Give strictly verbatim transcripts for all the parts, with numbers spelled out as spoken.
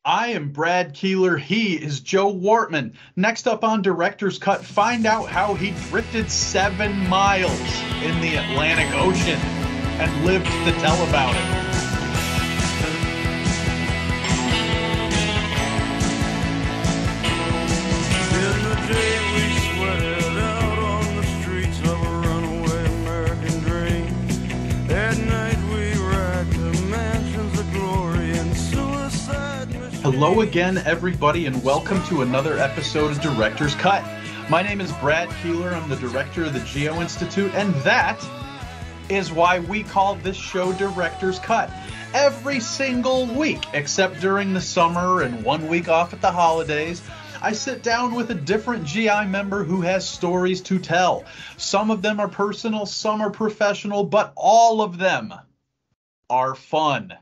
I am Brad Keelor. He is Joe Wartman. Next up on Director's Cut, find out how he drifted seven miles in the Atlantic Ocean and lived to tell about it. Hello again, everybody, and welcome to another episode of Director's Cut. My name is Brad Keelor. I'm the director of the Geo-Institute, and that is why we call this show Director's Cut. Every single week, except during the summer and one week off at the holidays, I sit down with a different G I member who has stories to tell. Some of them are personal, some are professional, but all of them are fun.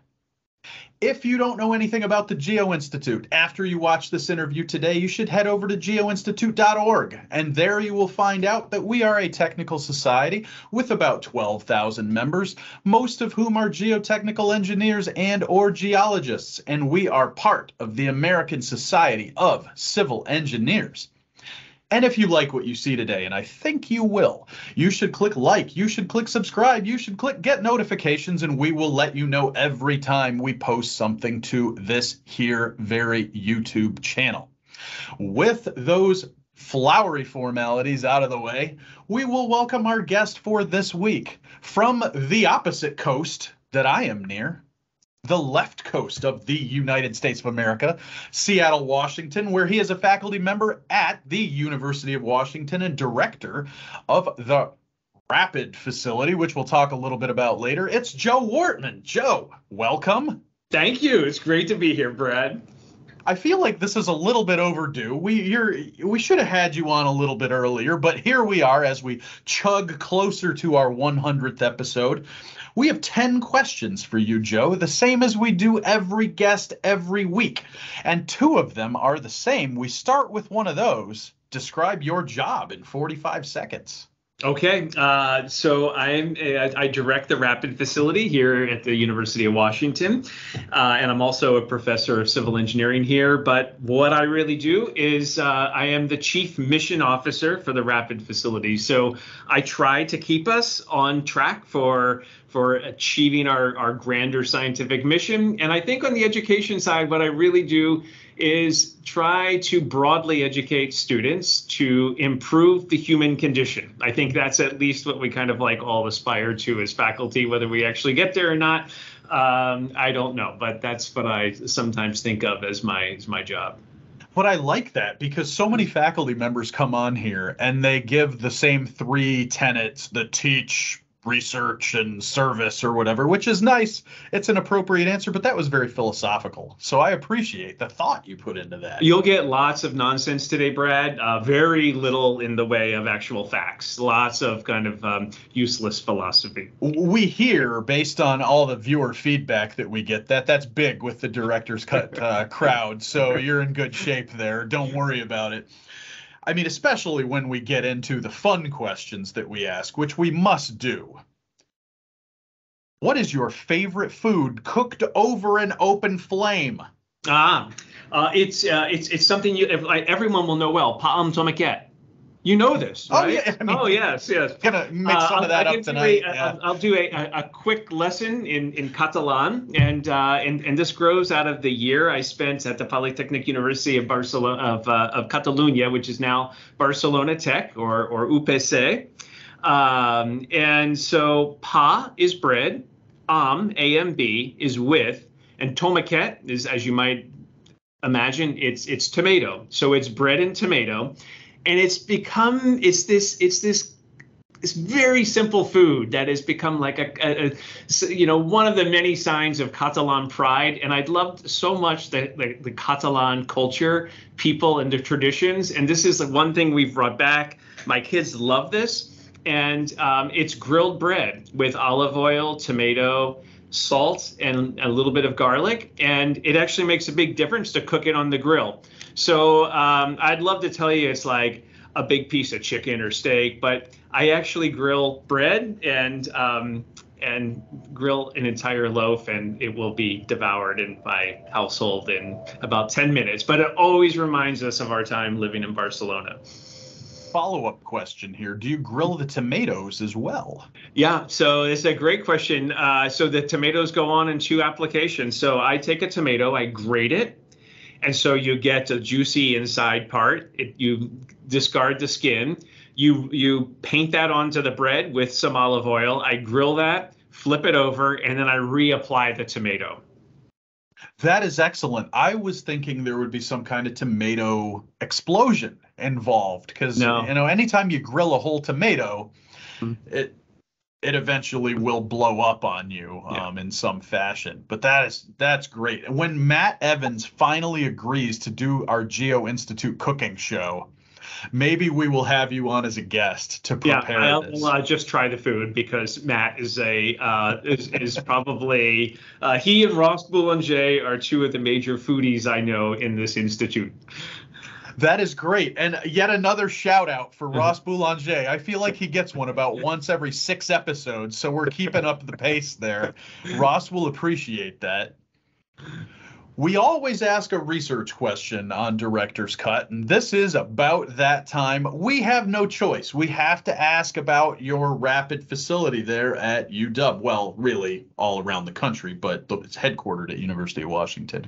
If you don't know anything about the Geo-Institute, after you watch this interview today, you should head over to geo institute dot org, and there you will find out that we are a technical society with about twelve thousand members, most of whom are geotechnical engineers and or geologists, and we are part of the American Society of Civil Engineers. And if you like what you see today, and I think you will, you should click like, you should click subscribe, you should click get notifications, and we will let you know every time we post something to this here very YouTube channel. With those flowery formalities out of the way, we will welcome our guest for this week from the opposite coast that I am near. The left coast of the United States of America, Seattle, Washington, where he is a faculty member at the University of Washington and director of the RAPID facility, which we'll talk a little bit about later. It's Joe Wartman. Joe, welcome. Thank you. It's great to be here, Brad. I feel like this is a little bit overdue. We you're we should have had you on a little bit earlier, but here we are as we chug closer to our one hundredth episode. We have ten questions for you, Joe, the same as we do every guest every week. And two of them are the same. We start with one of those. Describe your job in forty-five seconds. Okay, uh, so I'm a, I direct the RAPID facility here at the University of Washington, uh, and I'm also a professor of civil engineering here. But what I really do is uh, I am the chief mission officer for the RAPID facility. So I try to keep us on track for for achieving our, our grander scientific mission. And I think on the education side, what I really do is try to broadly educate students to improve the human condition. I think that's at least what we kind of like all aspire to as faculty. Whether we actually get there or not, um, I don't know, but that's what I sometimes think of as my as my job. But I like that because so many faculty members come on here and they give the same three tenets, the teach, research, and service or whatever, which is nice. It's an appropriate answer, but that was very philosophical. So I appreciate the thought you put into that. You'll get lots of nonsense today, Brad. Uh, very little in the way of actual facts. Lots of kind of um, useless philosophy. We hear, based on all the viewer feedback that we get, that that's big with the Director's Cut uh, crowd. So you're in good shape there. Don't worry about it. I mean, especially when we get into the fun questions that we ask, which we must do. What is your favorite food cooked over an open flame? Ah, uh, it's uh, it's it's something you everyone will know well. Paam tomaket. You know this, right? Oh, yeah. I mean, oh yes, yes. Gonna mix some uh, of that I'll, up tonight. A, yeah. I'll, I'll do a, a, a quick lesson in, in Catalan, and uh, and and this grows out of the year I spent at the Polytechnic University of Barcelona of uh, of Catalunya, which is now Barcelona Tech or or U P C. Um, and so pa is bread, am A M B is with, and tomaquet is, as you might imagine, it's it's tomato. So it's bread and tomato. And it's become it's this it's this this very simple food that has become like a, a, a you know one of the many signs of Catalan pride. And I'd loved so much the, the the Catalan culture, people, and the traditions. And this is the one thing we've brought back. My kids love this, and um, it's grilled bread with olive oil, tomato, salt, and a little bit of garlic. And it actually makes a big difference to cook it on the grill. So um, I'd love to tell you it's like a big piece of chicken or steak, but I actually grill bread and um, and grill an entire loaf, and it will be devoured in my household in about ten minutes. But it always reminds us of our time living in Barcelona. Follow-up question here. Do you grill the tomatoes as well? Yeah, so it's a great question. Uh, so the tomatoes go on in two applications. So I take a tomato, I grate it, and so you get a juicy inside part. It, you discard the skin. You you paint that onto the bread with some olive oil. I grill that, flip it over, and then I reapply the tomato. That is excellent. I was thinking there would be some kind of tomato explosion involved because, no. you know, anytime you grill a whole tomato, mm-hmm. it it eventually will blow up on you um, yeah. in some fashion. But that is that's great. And when Matt Evans finally agrees to do our Geo-Institute cooking show, maybe we will have you on as a guest to prepare yeah, I'll, this. Uh, just try the food because Matt is a uh, is, is probably uh, he and Ross Boulanger are two of the major foodies I know in this institute. That is great. And yet another shout out for Ross Boulanger. I feel like he gets one about once every six episodes, so we're keeping up the pace there. Ross will appreciate that. We always ask a research question on Director's Cut, and this is about that time. We have no choice. We have to ask about your RAPID facility there at U W. Well, really all around the country, but it's headquartered at University of Washington.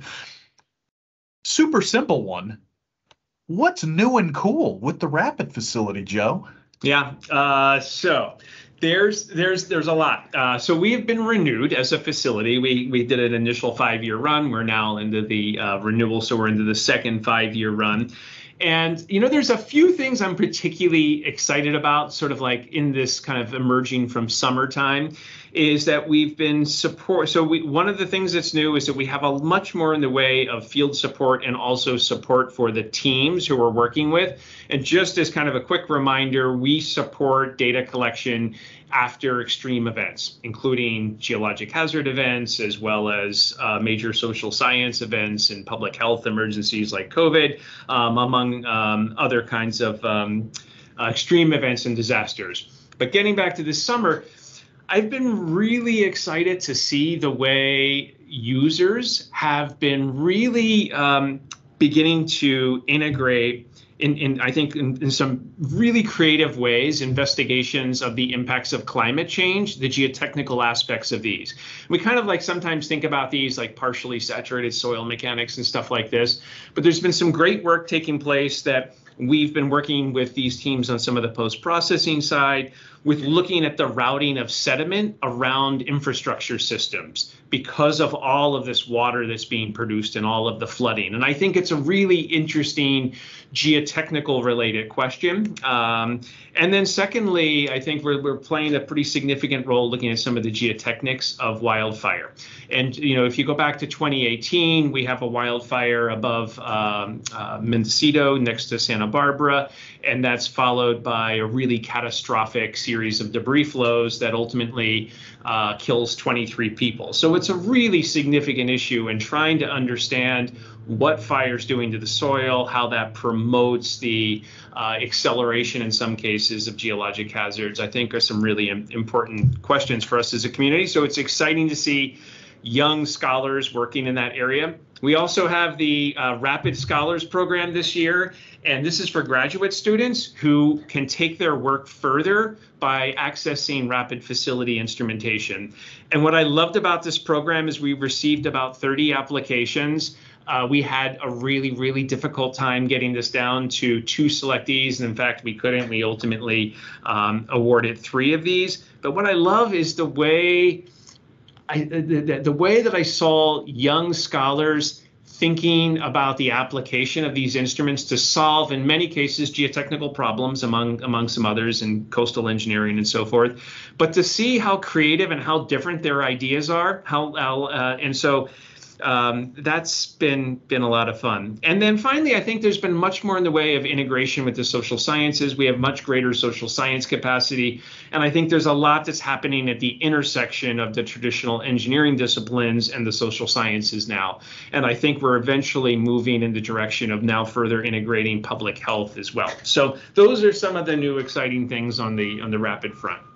Super simple one. What's new and cool with the RAPID facility, Joe? Yeah, uh, so there's there's there's a lot. Uh, so we have been renewed as a facility. We we did an initial five-year run. We're now into the uh, renewal, so we're into the second five-year run. And, you know, there's a few things I'm particularly excited about, sort of like in this kind of emerging from summertime, is that we've been support. So we, one of the things that's new is that we have a much more in the way of field support and also support for the teams who we're working with. And just as kind of a quick reminder, we support data collection after extreme events, including geologic hazard events, as well as uh, major social science events and public health emergencies like COVID, um, among um, other kinds of um, uh, extreme events and disasters. But getting back to this summer, I've been really excited to see the way users have been really um, beginning to integrate In, in, I think in, in some really creative ways, investigations of the impacts of climate change, the geotechnical aspects of these. We kind of like sometimes think about these like partially saturated soil mechanics and stuff like this, but there's been some great work taking place that we've been working with these teams on some of the post-processing side with looking at the routing of sediment around infrastructure systems because of all of this water that's being produced and all of the flooding. And I think it's a really interesting geotechnical related question. Um, and then secondly, I think we're, we're playing a pretty significant role looking at some of the geotechnics of wildfire. And, you know, if you go back to twenty eighteen, we have a wildfire above um, uh, Mendocino next to Santa Barbara, and that's followed by a really catastrophic series of debris flows that ultimately uh, kills twenty-three people. So it's a really significant issue, and trying to understand what fire's doing to the soil, how that promotes the uh, acceleration in some cases of geologic hazards, I think are some really im- important questions for us as a community. So it's exciting to see young scholars working in that area. We also have the uh, RAPID Scholars Program this year, and this is for graduate students who can take their work further by accessing RAPID facility instrumentation. And what I loved about this program is we received about thirty applications. Uh, we had a really, really difficult time getting this down to two selectees. And in fact, we couldn't. We ultimately um, awarded three of these. But what I love is the way I, the, the way that I saw young scholars thinking about the application of these instruments to solve, in many cases, geotechnical problems, among among some others, in coastal engineering and so forth. But to see how creative and how different their ideas are, how, how uh, and so um, that's been been a lot of fun. And then finally, I think there's been much more in the way of integration with the social sciences. We have much greater social science capacity. And I think there's a lot that's happening at the intersection of the traditional engineering disciplines and the social sciences now. And I think we're eventually moving in the direction of now further integrating public health as well. So those are some of the new exciting things on the on the RAPID front.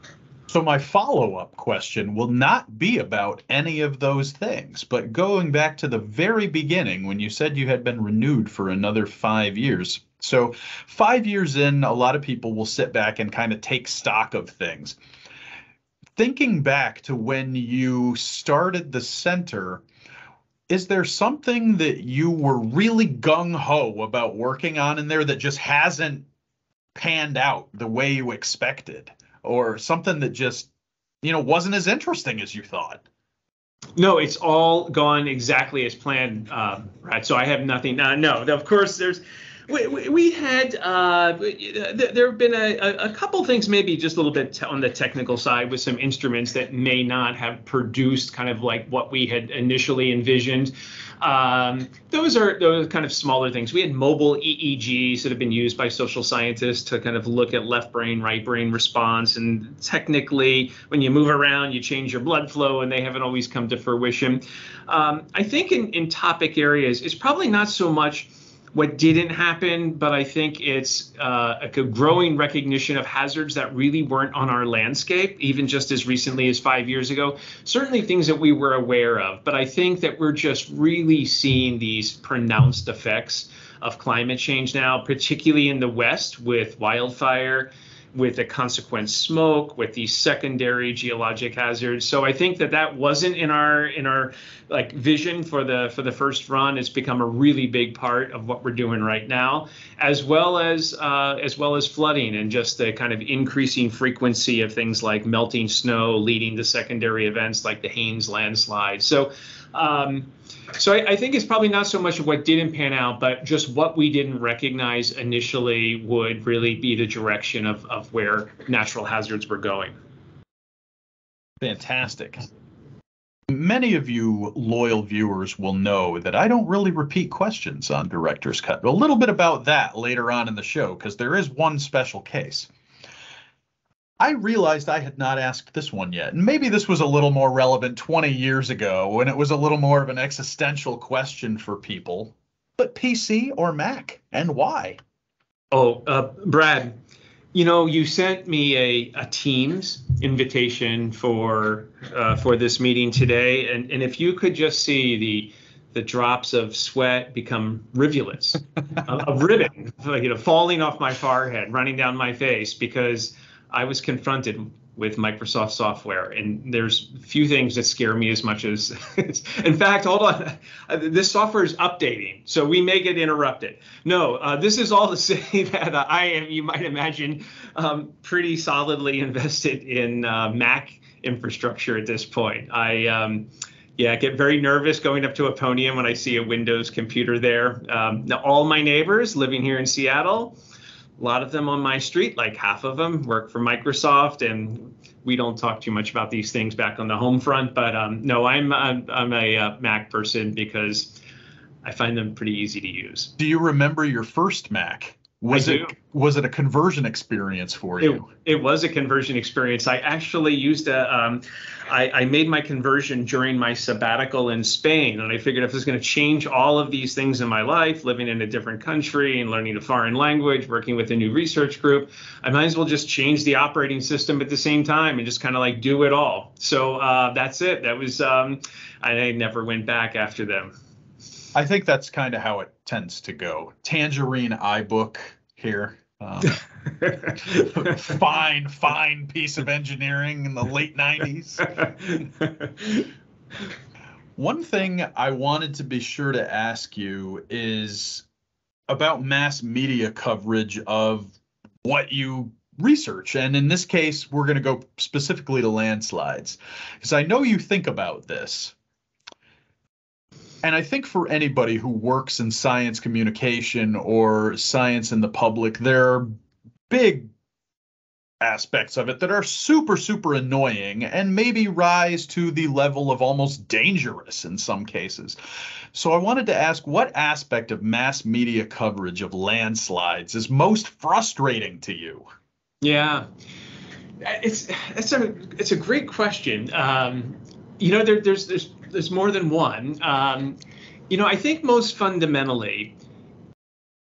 So my follow-up question will not be about any of those things, but going back to the very beginning when you said you had been renewed for another five years. So five years in, a lot of people will sit back and kind of take stock of things. Thinking back to when you started the center, is there something that you were really gung-ho about working on in there that just hasn't panned out the way you expected? Or something that just, you know, wasn't as interesting as you thought? No, it's all gone exactly as planned, uh, right? So I have nothing. Uh, no, of course, there's we, we, we had uh, there have been a, a couple things, maybe just a little bit on the technical side with some instruments that may not have produced kind of like what we had initially envisioned. Um, those are those are kind of smaller things. We had mobile E E Gs that have been used by social scientists to kind of look at left brain, right brain response. And technically, when you move around, you change your blood flow, and they haven't always come to fruition. Um, I think in, in topic areas, it's probably not so much what didn't happen, but I think it's uh, a growing recognition of hazards that really weren't on our landscape, even just as recently as five years ago. Certainly things that we were aware of, but I think that we're just really seeing these pronounced effects of climate change now, particularly in the West with wildfire, with the consequent smoke, with these secondary geologic hazards. So I think that that wasn't in our in our like vision for the for the first run. It's become a really big part of what we're doing right now, as well as uh, as well as flooding and just the kind of increasing frequency of things like melting snow leading to secondary events like the Haynes landslide. So. Um, So I, I think it's probably not so much of what didn't pan out, but just what we didn't recognize initially would really be the direction of, of where natural hazards were going. Fantastic. Many of you loyal viewers will know that I don't really repeat questions on Director's Cut. A little bit about that later on in the show, because there is one special case. I realized I had not asked this one yet, and maybe this was a little more relevant twenty years ago when it was a little more of an existential question for people. But P C or Mac, and why? Oh, uh, Brad, you know, you sent me a, a Teams invitation for uh, for this meeting today, and, and if you could just see the the drops of sweat become rivulets of, of ribbon, you know, falling off my forehead, running down my face, because I was confronted with Microsoft software, and there's few things that scare me as much as, in fact, hold on, this software is updating, so we may get interrupted. No, uh, this is all to say that uh, I am, you might imagine, um, pretty solidly invested in uh, Mac infrastructure at this point. I, um, yeah, get very nervous going up to a podium when I see a Windows computer there. Um, now, all my neighbors living here in Seattle, a lot of them on my street, like half of them, work for Microsoft, and we don't talk too much about these things back on the home front. But um, no, I'm I'm, I'm a uh, Mac person because I find them pretty easy to use. Do you remember your first Mac? Was I it do. was it a conversion experience for you? It, it was a conversion experience. I actually used a, um, I, I made my conversion during my sabbatical in Spain, and I figured if I was going to change all of these things in my life, living in a different country and learning a foreign language, working with a new research group, I might as well just change the operating system at the same time and just kind of like do it all. So uh, that's it. That was, um, I never went back after them. I think that's kind of how it tends to go. Tangerine iBook here. Um, fine, fine piece of engineering in the late nineties. One thing I wanted to be sure to ask you is about mass media coverage of what you research. And in this case, we're going to go specifically to landslides, because I know you think about this. And I think for anybody who works in science communication or science in the public, there are big aspects of it that are super, super annoying and maybe rise to the level of almost dangerous in some cases. So I wanted to ask, what aspect of mass media coverage of landslides is most frustrating to you? Yeah, it's it's a it's a great question. Um, you know, there, there's there's there's more than one. Um, you know, I think most fundamentally,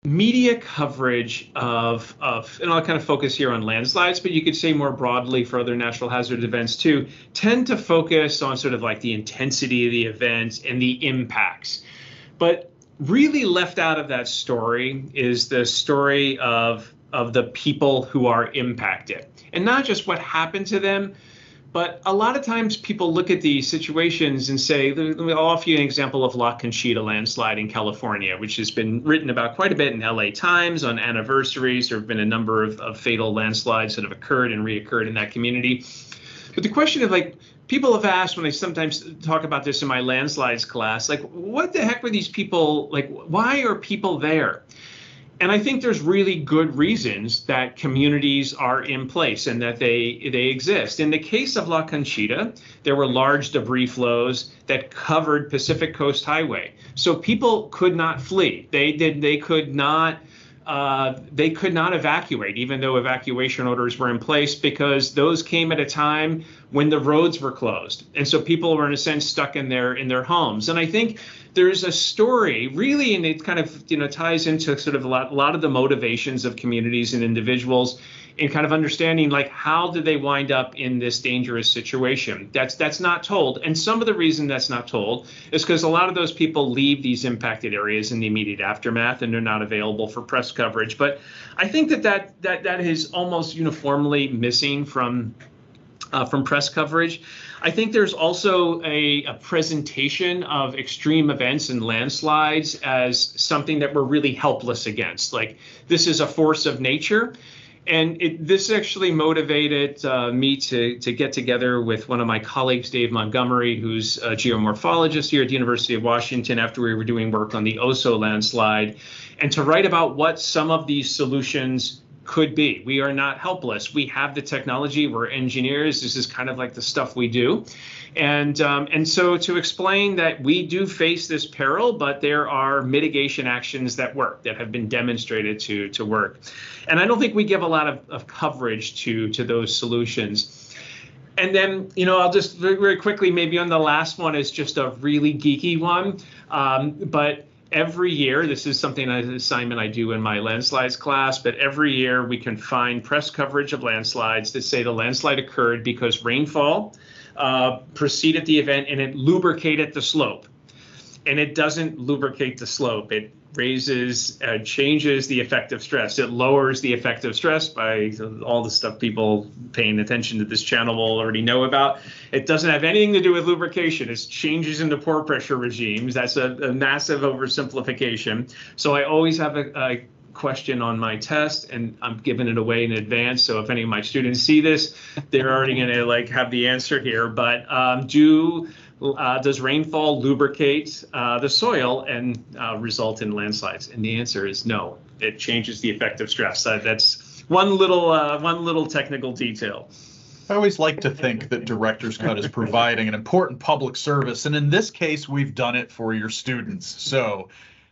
media coverage of, of, and I'll kind of focus here on landslides, but you could say more broadly for other natural hazard events too, tend to focus on sort of like the intensity of the event and the impacts. But really left out of that story is the story of, of the people who are impacted. And not just what happened to them, but a lot of times people look at these situations and say, I'll offer you an example of La Conchita landslide in California, which has been written about quite a bit in L A Times on anniversaries. There have been a number of, of fatal landslides that have occurred and reoccurred in that community. But the question of like, people have asked when I sometimes talk about this in my landslides class, like, what the heck were these people, like, why are people there? And I think there's really good reasons that communities are in place and that they they exist. In the case of La Conchita, there were large debris flows that covered Pacific Coast Highway. So people could not flee. They did they could not uh, they could not evacuate, even though evacuation orders were in place, because those came at a time when the roads were closed. And so people were in a sense stuck in their in their homes. And I think there's a story really, and it kind of, you know, ties into sort of a lot, a lot of the motivations of communities and individuals in kind of understanding, like, how did they wind up in this dangerous situation? That's that's not told. And some of the reason that's not told is because a lot of those people leave these impacted areas in the immediate aftermath and they're not available for press coverage. But I think that that that, that is almost uniformly missing from uh, from press coverage. I think there's also a, a presentation of extreme events and landslides as something that we're really helpless against. Like, this is a force of nature. And it, this actually motivated uh, me to, to get together with one of my colleagues, Dave Montgomery, who's a geomorphologist here at the University of Washington, after we were doing work on the Oso landslide, and to write about what some of these solutions could be. We are not helpless. We have the technology. We're engineers. This is kind of like the stuff we do. And um, and so to explain that we do face this peril, but there are mitigation actions that work, that have been demonstrated to, to work. And I don't think we give a lot of, of coverage to, to those solutions. And then, you know, I'll just very, very quickly, maybe on the last one is just a really geeky one. Um, but every year, this is something, an assignment I do in my landslides class, but every year we can find press coverage of landslides that say the landslide occurred because rainfall uh, preceded the event and it lubricated the slope. And it doesn't lubricate the slope. It raises, uh, changes the effective stress. It lowers the effective stress by all the stuff people paying attention to this channel will already know about. It doesn't have anything to do with lubrication. It's changes in the pore pressure regimes. That's a, a massive oversimplification. So I always have a, a question on my test, and I'm giving it away in advance. So if any of my students see this, they're already going to like have the answer here. But um, do Uh, does rainfall lubricate uh, the soil and uh, result in landslides? And the answer is no. It changes the effective stress. Uh, that's one little uh, one little technical detail. I always like to think that Director's Cut is providing an important public service, and in this case, we've done it for your students. So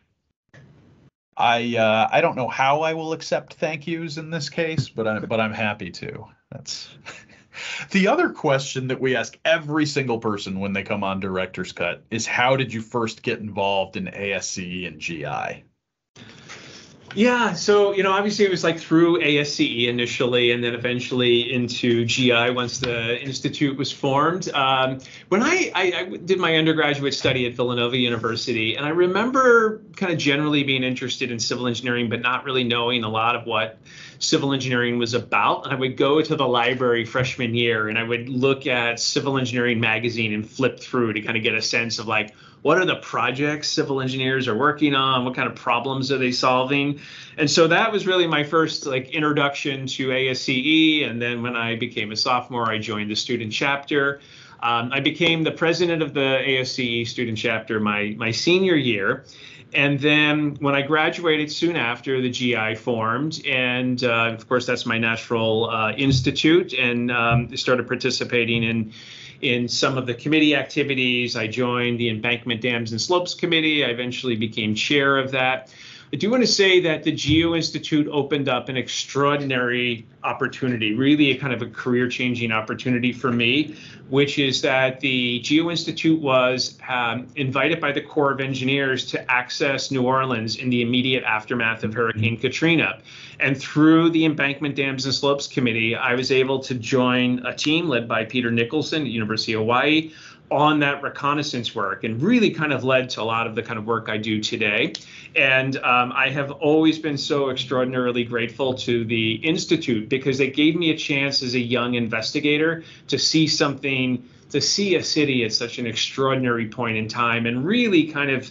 I uh, I don't know how I will accept thank yous in this case, but I but I'm happy to. That's. The other question that we ask every single person when they come on Director's Cut is, how did you first get involved in A S C E and G I? Yeah, so, you know, obviously it was like through A S C E initially, and then eventually into G I once the institute was formed. Um, when I, I, I did my undergraduate study at Villanova University, and I remember kind of generally being interested in civil engineering, but not really knowing a lot of what civil engineering was about. And I would go to the library freshman year and I would look at Civil Engineering magazine and flip through to kind of get a sense of like, what are the projects civil engineers are working on? What kind of problems are they solving? And so that was really my first like introduction to A S C E. And then when I became a sophomore, I joined the student chapter. Um, I became the president of the A S C E student chapter my, my senior year. And then when I graduated soon after, the G I formed. And uh, of course, that's my natural uh, institute, and um, started participating in in some of the committee activities. I joined the Embankment Dams and Slopes Committee. I eventually became chair of that. I do want to say that the Geo-Institute opened up an extraordinary opportunity, really a kind of a career-changing opportunity for me, which is that the Geo-Institute was um, invited by the Corps of Engineers to access New Orleans in the immediate aftermath of Hurricane Katrina. And through the Embankment Dams and Slopes Committee, I was able to join a team led by Peter Nicholson at University of Hawaii on that reconnaissance work, and really kind of led to a lot of the kind of work I do today. And um, I have always been so extraordinarily grateful to the Institute, because they gave me a chance as a young investigator to see something, to see a city at such an extraordinary point in time, and really kind of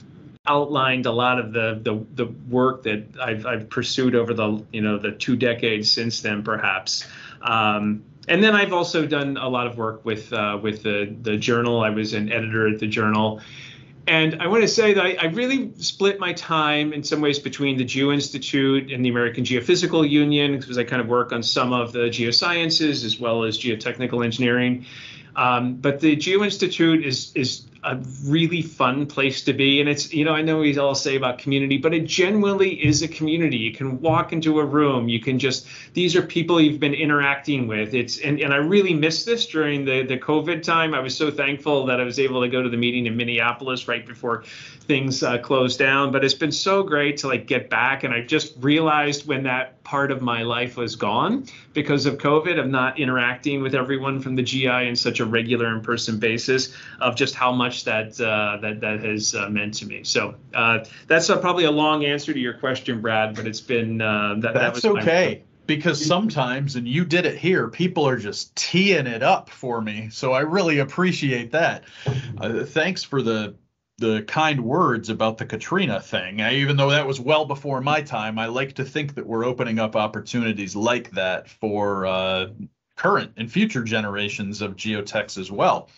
outlined a lot of the the, the work that I've, I've pursued over the, you know, the two decades since then, perhaps. Um, And then I've also done a lot of work with uh, with the, the journal. I was an editor at the journal. And I want to say that I, I really split my time in some ways between the Geo-Institute and the American Geophysical Union, because I kind of work on some of the geosciences as well as geotechnical engineering. Um, but the Geo-Institute is is a really fun place to be. And it's, you know, I know we all say about community, but it genuinely is a community. You can walk into a room, you can just, these are people you've been interacting with. It's, and, and I really missed this during the, the COVID time. I was so thankful that I was able to go to the meeting in Minneapolis right before things uh, closed down. But it's been so great to like get back. And I just realized when that part of my life was gone because of COVID, of not interacting with everyone from the G I in such a regular in-person basis, of just how much that uh, that that has uh, meant to me. So uh, that's a, probably a long answer to your question, Brad, but it's been uh, that. That's that was okay. My... Because sometimes, and you did it here, people are just teeing it up for me. So I really appreciate that. Uh, thanks for the the kind words about the Katrina thing. I, even though that was well before my time, I like to think that we're opening up opportunities like that for uh, current and future generations of geotechs as well.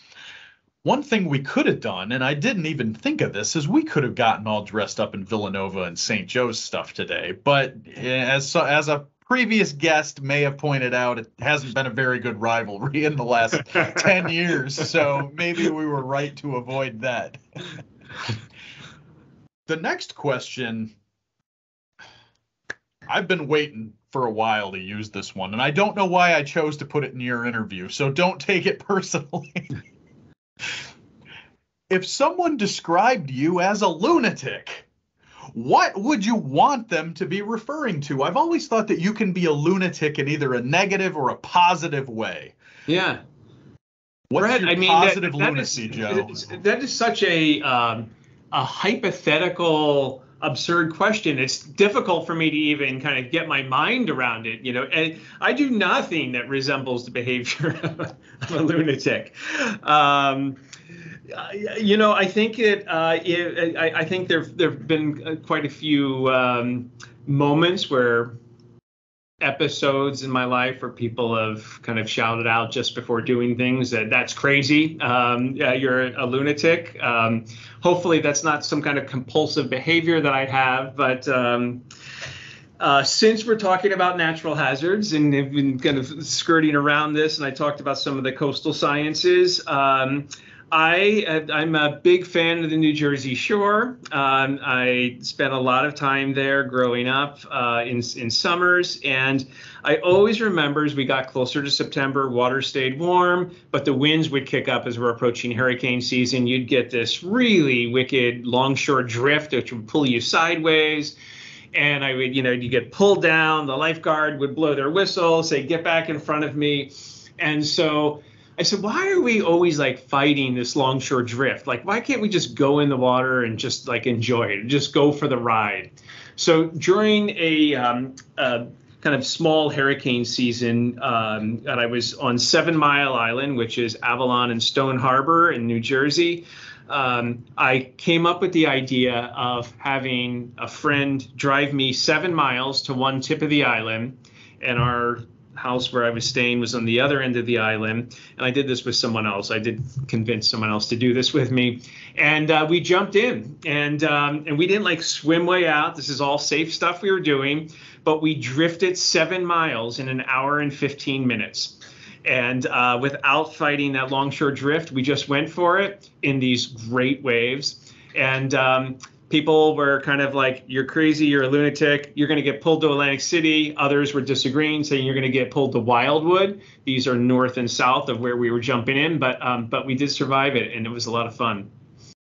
One thing we could have done, and I didn't even think of this, is we could have gotten all dressed up in Villanova and Saint Joe's stuff today. But as as a previous guest may have pointed out, it hasn't been a very good rivalry in the last ten years. So maybe we were right to avoid that. The next question, I've been waiting for a while to use this one, and I don't know why I chose to put it in your interview, so don't take it personally. If someone described you as a lunatic, what would you want them to be referring to? I've always thought that you can be a lunatic in either a negative or a positive way. Yeah. What's Brett, your I mean, positive that, that lunacy, is, Joe? That is such a um, a hypothetical, absurd question. It's difficult for me to even kind of get my mind around it. You know, and I do nothing that resembles the behavior of a lunatic. Um, you know, I think it. Uh, it I, I think there there've been quite a few um, moments where. Episodes in my life where people have kind of shouted out just before doing things that that's crazy. Um, yeah, you're a lunatic. Um, hopefully that's not some kind of compulsive behavior that I have, but um, uh, since we're talking about natural hazards and have been kind of skirting around this, and I talked about some of the coastal sciences, um, I, I'm a big fan of the New Jersey shore. Um, I spent a lot of time there growing up uh, in, in summers. And I always remember as we got closer to September, water stayed warm, but the winds would kick up as we're approaching hurricane season. You'd get this really wicked longshore drift, which would pull you sideways. And I would, you know, you get pulled down. The lifeguard would blow their whistle, say, get back in front of me. And so I said, why are we always like fighting this longshore drift? Like, why can't we just go in the water and just like enjoy it, just go for the ride? So during a um, uh, kind of small hurricane season, um, and I was on Seven Mile Island, which is Avalon and Stone Harbor in New Jersey. Um, I came up with the idea of having a friend drive me seven miles to one tip of the island, and our house where I was staying was on the other end of the island. And I did this with someone else. I did convince someone else to do this with me. And uh, we jumped in and um, and we didn't like swim way out. This is all safe stuff we were doing, but we drifted seven miles in an hour and fifteen minutes. And uh, without fighting that longshore drift, we just went for it in these great waves. And um, people were kind of like, you're crazy, you're a lunatic, you're going to get pulled to Atlantic City. Others were disagreeing, saying you're going to get pulled to Wildwood. These are north and south of where we were jumping in, but um, but we did survive it, and it was a lot of fun.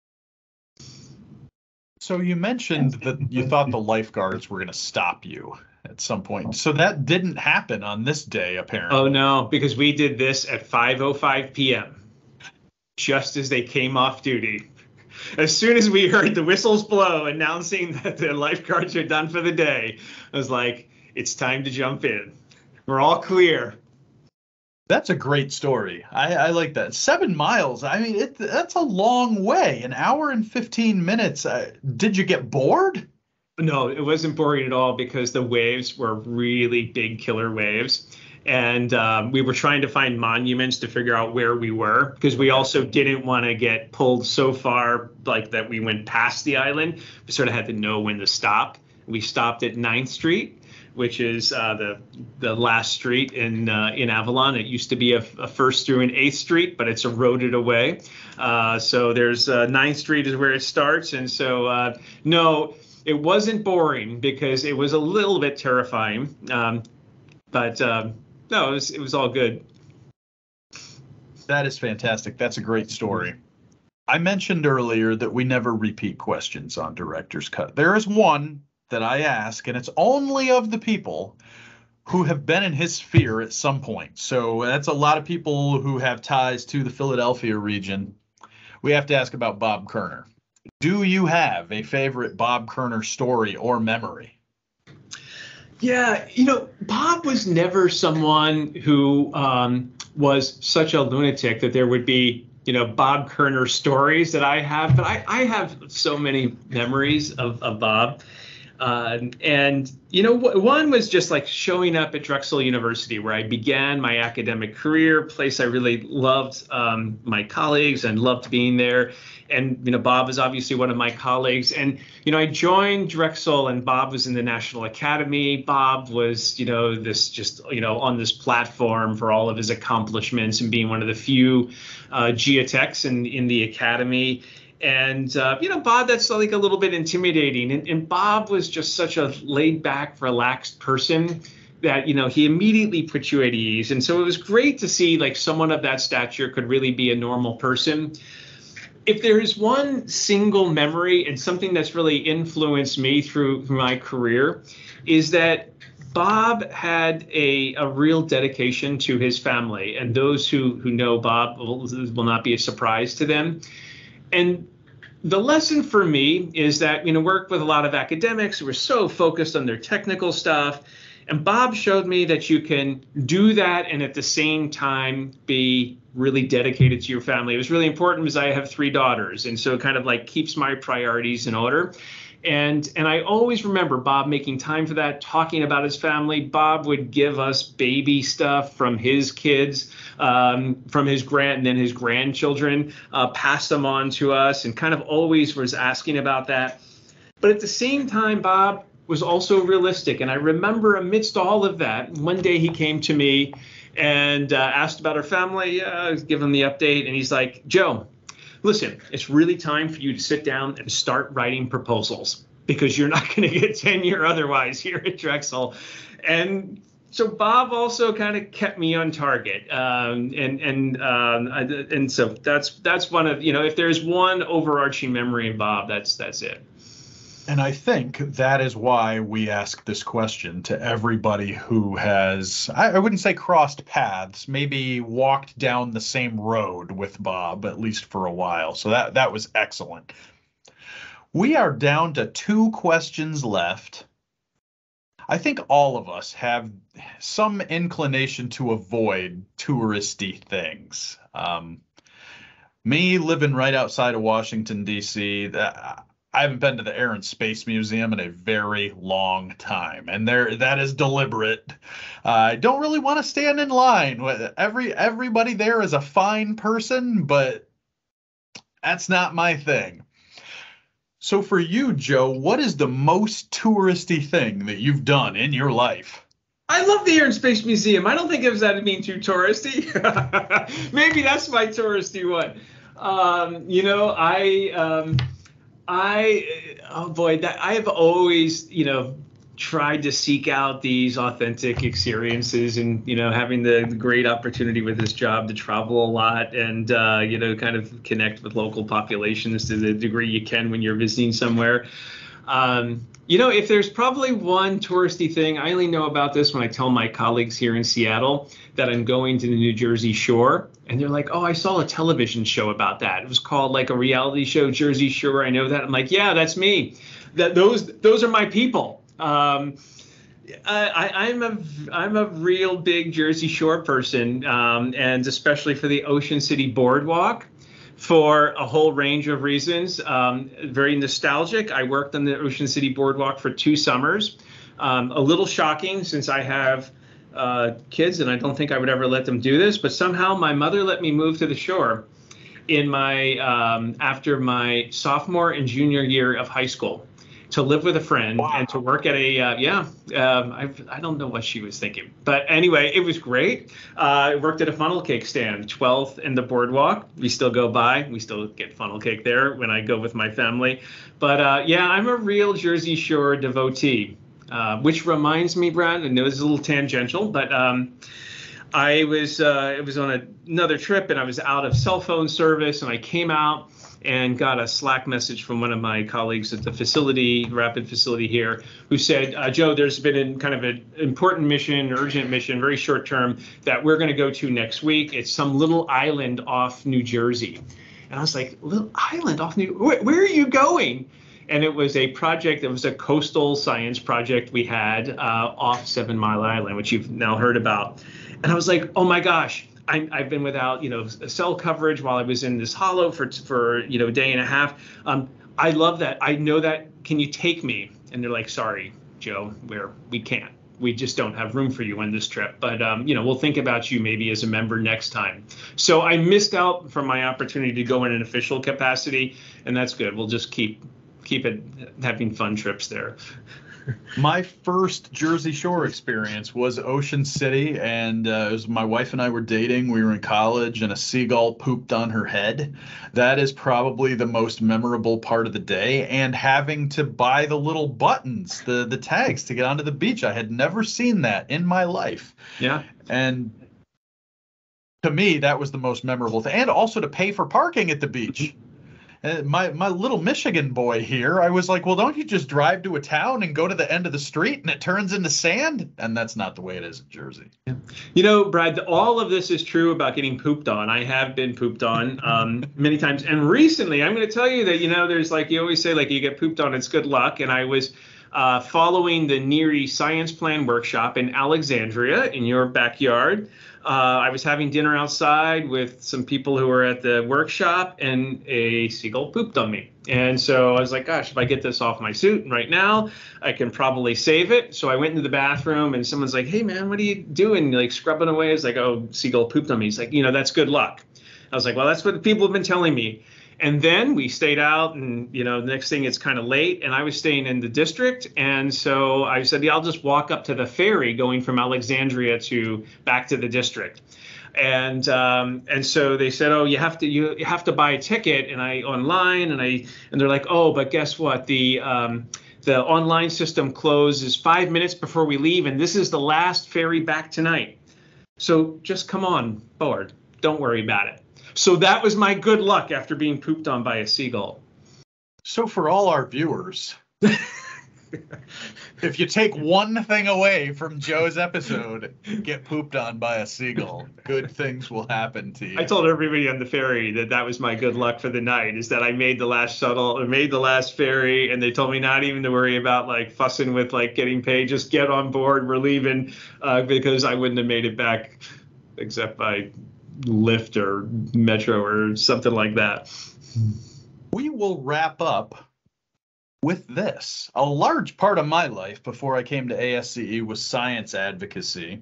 So you mentioned that you thought the lifeguards were going to stop you at some point. So that didn't happen on this day, apparently. Oh, no, because we did this at five oh five p.m., just as they came off duty. As soon as we heard the whistles blow announcing that the lifeguards are done for the day, I was like, it's time to jump in. We're all clear. That's a great story. I, I like that. Seven miles. I mean, it, that's a long way. An hour and fifteen minutes. Uh, did you get bored? No, it wasn't boring at all because the waves were really big killer waves. And um, we were trying to find monuments to figure out where we were, because we also didn't want to get pulled so far like that we went past the island. We sort of had to know when to stop. We stopped at ninth Street, which is uh, the the last street in uh, in Avalon. It used to be a, a first through an eighth Street, but it's eroded away. Uh, so there's uh, ninth Street is where it starts. And so, uh, no, it wasn't boring because it was a little bit terrifying. Um, but um, no, it was, it was all good. That is fantastic. That's a great story. I mentioned earlier that we never repeat questions on Director's Cut. There is one that I ask, and it's only of the people who have been in his sphere at some point. So that's a lot of people who have ties to the Philadelphia region. We have to ask about Bob Kerner. Do you have a favorite Bob Kerner story or memory? Yeah, you know, Bob was never someone who um, was such a lunatic that there would be, you know, Bob Kerner stories that I have. But I, I have so many memories of, of Bob. Uh, and, you know, one was just like showing up at Drexel University, where I began my academic career, place I really loved um, my colleagues and loved being there. And, you know, Bob is obviously one of my colleagues. And, you know, I joined Drexel and Bob was in the National Academy. Bob was, you know, this just, you know, on this platform for all of his accomplishments and being one of the few uh, geotechs in, in the academy. And, uh, you know, Bob, that's like a little bit intimidating. And, and Bob was just such a laid back, relaxed person that, you know, he immediately put you at ease. And so it was great to see like someone of that stature could really be a normal person. If there is one single memory and something that's really influenced me through my career, is that Bob had a, a real dedication to his family. And those who, who know Bob will, will not be a surprise to them. And the lesson for me is that, you know, work with a lot of academics who are so focused on their technical stuff. And Bob showed me that you can do that and at the same time be really dedicated to your family. It was really important because I have three daughters. And so it kind of like keeps my priorities in order. And and I always remember Bob making time for that, talking about his family. Bob would give us baby stuff from his kids, um, from his grand, and then his grandchildren, uh, passed them on to us, and kind of always was asking about that. But at the same time, Bob was also realistic. And I remember amidst all of that, one day he came to me and uh, asked about our family, uh, give him the update. And he's like, Joe, listen, it's really time for you to sit down and start writing proposals, because you're not going to get tenure otherwise here at Drexel. And so Bob also kind of kept me on target. Um, and and um, I, and so that's that's one of, you know, if there's one overarching memory in Bob, that's that's it. And I think that is why we ask this question to everybody who has, I, I wouldn't say crossed paths, maybe walked down the same road with Bob, at least for a while. So that, that was excellent. We are down to two questions left. I think all of us have some inclination to avoid touristy things. Um, me living right outside of Washington, D C, that I haven't been to the Air and Space Museum in a very long time, and there that is deliberate. Uh, I don't really want to stand in line. Every everybody there is a fine person, but that's not my thing. So for you, Joe, what is the most touristy thing that you've done in your life? I love the Air and Space Museum. I don't think it was that being too touristy. Maybe that's my touristy one. Um, you know, I. Um, I, oh boy, that I have always, you know, tried to seek out these authentic experiences, and you know, having the great opportunity with this job to travel a lot and uh, you know, kind of connect with local populations to the degree you can when you're visiting somewhere. Um, you know, if there's probably one touristy thing, I only know about this when I tell my colleagues here in Seattle that I'm going to the New Jersey Shore, and they're like, "Oh, I saw a television show about that. It was called like a reality show, Jersey Shore. I know that." I'm like, "Yeah, that's me. That those those are my people." Um, I, I'm a I'm a real big Jersey Shore person, um, and especially for the Ocean City Boardwalk, for a whole range of reasons. Um, very nostalgic. I worked on the Ocean City Boardwalk for two summers. Um, a little shocking since I have uh, kids, and I don't think I would ever let them do this, but somehow my mother let me move to the shore in my um, after my sophomore and junior year of high school, to live with a friend. Wow. And to work at a, uh, yeah, um, I, I don't know what she was thinking. But anyway, it was great. Uh, I worked at a funnel cake stand, twelfth and the Boardwalk. We still go by. We still get funnel cake there when I go with my family. But uh, yeah, I'm a real Jersey Shore devotee, uh, which reminds me, Brad, I know this is a little tangential, but um, I was, uh, it was on a, another trip, and I was out of cell phone service, and I came out and got a Slack message from one of my colleagues at the facility, Rapid facility here, who said, uh, Joe, there's been a kind of an important mission, urgent mission, very short term, that we're going to go to next week. It's some little island off New Jersey. And I was like, little island off New, where, where are you going? And it was a project, it was a coastal science project we had uh, off Seven Mile Island, which you've now heard about. And I was like, oh my gosh. I, I've been without, you know, cell coverage while I was in this hollow for, for you know, a day and a half. Um, I love that. I know that. Can you take me? And they're like, sorry, Joe, we're, we can't. We just don't have room for you on this trip. But, um, you know, we'll think about you maybe as a member next time. So I missed out from my opportunity to go in an official capacity, and that's good. We'll just keep keep it having fun trips there. My first Jersey Shore experience was Ocean City, and uh, it was my wife and I were dating. We were in college, and a seagull pooped on her head. That is probably the most memorable part of the day, and having to buy the little buttons, the, the tags to get onto the beach. I had never seen that in my life. Yeah. And to me, that was the most memorable thing. And also to pay for parking at the beach. Uh, my my little Michigan boy here, I was like, well, don't you just drive to a town and go to the end of the street and it turns into sand? And that's not the way it is in Jersey. Yeah. You know, Brad, all of this is true about getting pooped on. I have been pooped on um, many times. And recently, I'm going to tell you that, you know, there's like, you always say, like, you get pooped on, it's good luck. And I was uh, following the NHERI Science Plan workshop in Alexandria, in your backyard. Uh, I was having dinner outside with some people who were at the workshop, and a seagull pooped on me. And so I was like, gosh, if I get this off my suit right now, I can probably save it. So I went into the bathroom, and someone's like, hey, man, what are you doing? Like scrubbing away? It's like, oh, seagull pooped on me. He's like, you know, that's good luck. I was like, well, that's what the people have been telling me. And then we stayed out, and, you know, the next thing it's kind of late, and I was staying in the district. And so I said, yeah, I'll just walk up to the ferry going from Alexandria to back to the district. And um, and so they said, oh, you have to you, you have to buy a ticket, and I online, and I and they're like, oh, but guess what? The um, the online system closes five minutes before we leave, and this is the last ferry back tonight. So just come on board. Don't worry about it. So that was my good luck after being pooped on by a seagull. So for all our viewers, if you take one thing away from Joe's episode, get pooped on by a seagull, good things will happen to you. I told everybody on the ferry that that was my good luck for the night, is that I made the last shuttle, or made the last ferry, and they told me not even to worry about like fussing with like getting paid, just get on board, we're leaving, uh, because I wouldn't have made it back except by Lyft or Metro or something like that. We will wrap up with this. A large part of my life before I came to A S C E was science advocacy.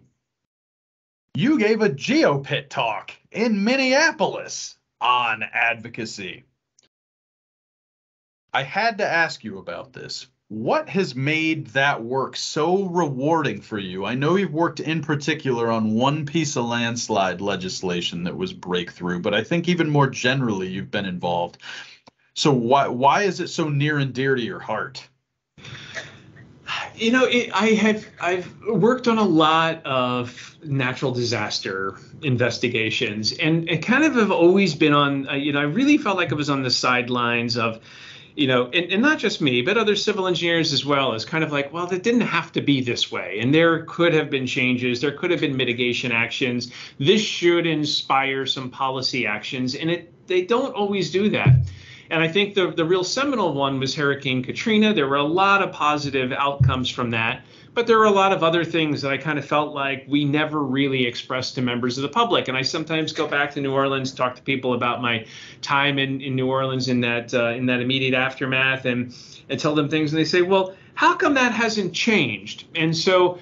You gave a GeoPit talk in Minneapolis on advocacy. I had to ask you about this. What has made that work so rewarding for you? I know you've worked in particular on one piece of landslide legislation that was breakthrough, but I think even more generally you've been involved. So why why is it so near and dear to your heart? You know, it, I have I've worked on a lot of natural disaster investigations, and and kind of have always been on. Uh, you know, I really felt like I was on the sidelines of, you know, and, and not just me, but other civil engineers as well, as kind of like, well, it didn't have to be this way, and there could have been changes, there could have been mitigation actions. This should inspire some policy actions, and it they don't always do that. And I think the, the real seminal one was Hurricane Katrina. There were a lot of positive outcomes from that, but there were a lot of other things that I kind of felt like we never really expressed to members of the public. And I sometimes go back to New Orleans, talk to people about my time in, in New Orleans in that uh, in that immediate aftermath, and, and tell them things. And they say, well, how come that hasn't changed? And so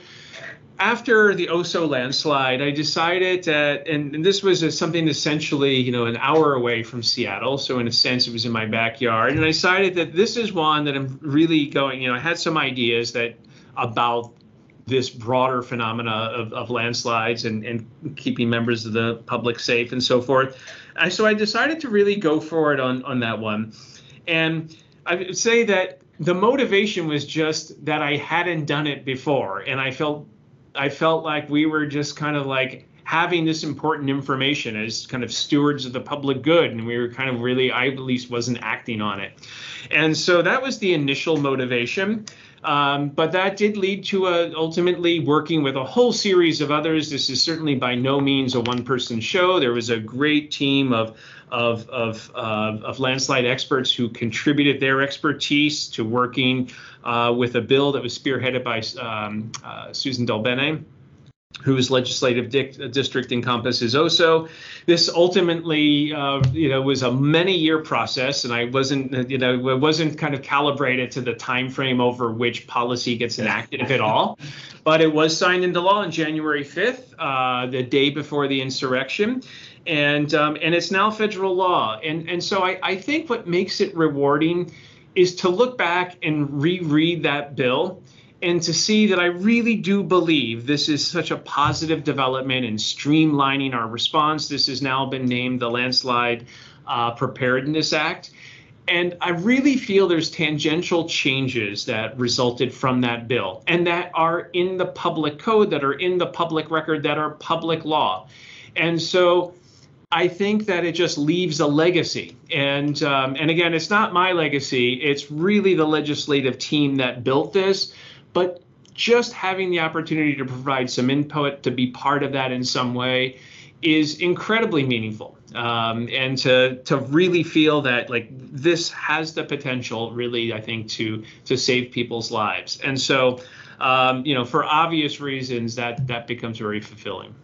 after the Oso landslide, I decided that, and, and this was a, something essentially, you know, an hour away from Seattle. So in a sense, it was in my backyard. And I decided that this is one that I'm really going, you know, I had some ideas that about this broader phenomena of, of landslides and, and keeping members of the public safe and so forth. And so I decided to really go for it on, on that one. And I would say that the motivation was just that I hadn't done it before. And I felt I felt like we were just kind of like having this important information as kind of stewards of the public good. And we were kind of really, I at least wasn't acting on it. And so that was the initial motivation. Um, but that did lead to uh, ultimately working with a whole series of others. This is certainly by no means a one-person show. There was a great team of of of, uh, of landslide experts who contributed their expertise to working uh, with a bill that was spearheaded by um, uh, Susan Delbene, whose legislative di- district encompasses Oso. This ultimately, uh, you know, was a many-year process, and I wasn't, you know, it wasn't kind of calibrated to the time frame over which policy gets enacted, if at all. But it was signed into law on January fifth, uh, the day before the insurrection, and um, and it's now federal law. And and so I, I think what makes it rewarding is to look back and reread that bill, and to see that I really do believe this is such a positive development in streamlining our response. This has now been named the Landslide uh, Preparedness Act. And I really feel there's tangential changes that resulted from that bill and that are in the public code, that are in the public record, that are public law. And so I think that it just leaves a legacy. And um, and again, it's not my legacy. It's really the legislative team that built this. But just having the opportunity to provide some input, to be part of that in some way, is incredibly meaningful. Um, and to to really feel that like this has the potential, really, I think, to to save people's lives. And so, um, you know, for obvious reasons, that that becomes very fulfilling.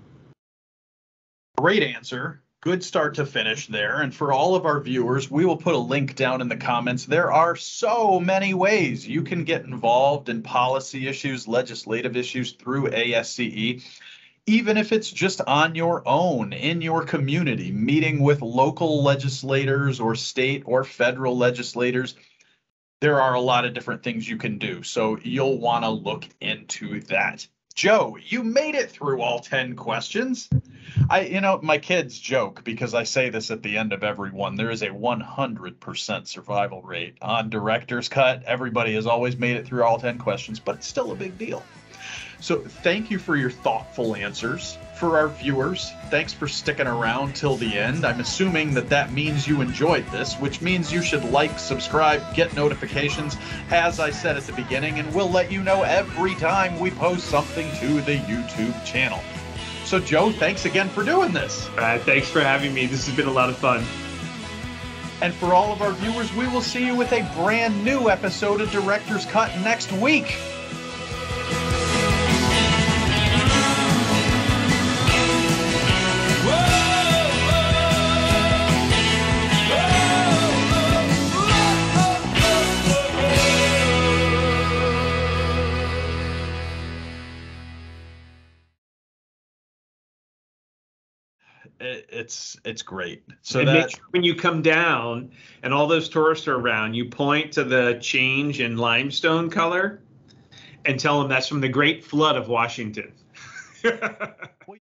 Great answer. Good start to finish there. And for all of our viewers, we will put a link down in the comments. There are so many ways you can get involved in policy issues, legislative issues through A S C E, even if it's just on your own, in your community, meeting with local legislators or state or federal legislators. There are a lot of different things you can do. So you'll want to look into that. Joe, you made it through all ten questions. I, you know, my kids joke because I say this at the end of every one. There is a one hundred percent survival rate on Director's Cut. Everybody has always made it through all ten questions, but it's still a big deal. So thank you for your thoughtful answers. For our viewers, thanks for sticking around till the end. I'm assuming that that means you enjoyed this, which means you should like, subscribe, get notifications, as I said at the beginning, and we'll let you know every time we post something to the YouTube channel. So, Joe, thanks again for doing this. Uh, thanks for having me. This has been a lot of fun. And for all of our viewers, we will see you with a brand new episode of Director's Cut next week. It's it's great. So and that make sure when you come down and all those tourists are around, you point to the change in limestone color and tell them that's from the Great Flood of Washington.